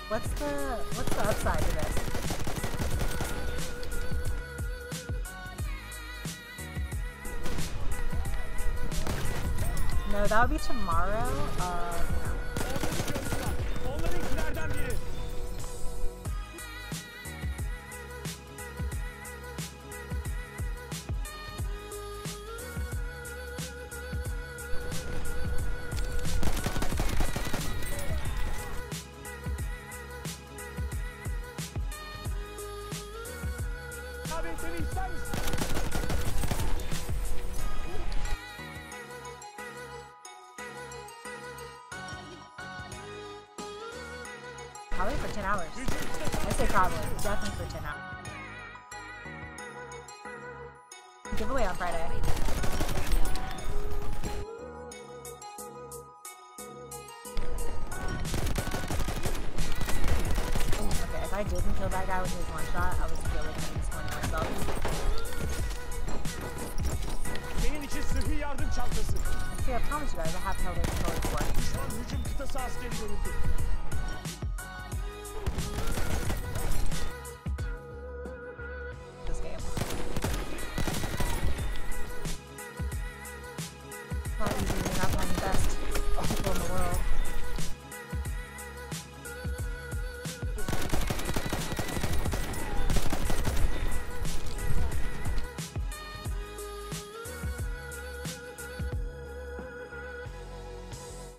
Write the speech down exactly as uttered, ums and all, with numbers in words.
What's the what's the upside to this? No, that would be tomorrow. Uh, no. Probably for ten hours. I say probably. Definitely for ten hours. Giveaway on Friday. Okay, if I didn't kill that guy with his one shot, I was really disappointed myself. See, I promise you guys, I have held it controller before.